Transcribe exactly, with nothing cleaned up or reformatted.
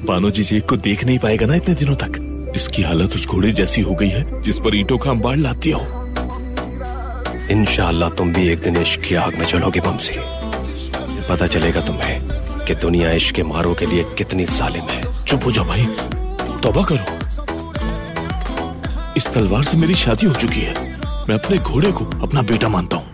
बानो जी जेक को देख नहीं पाएगा ना इतने दिनों तक। इसकी हालत उस घोड़े जैसी हो गई है जिस पर ईंटों का अंबार लाती हो। इंशाअल्लाह तुम भी एक दिन इश्क की आग में जलोगे बमसी। पता चलेगा तुम्हें कि दुनिया इश्क के मारों के लिए कितनी जालिम है। चुप हो जाओ भाई, तौबा करो। इस तलवार से मेरी शादी हो चुकी है। मैं अपने घोड़े को अपना बेटा मानता हूँ।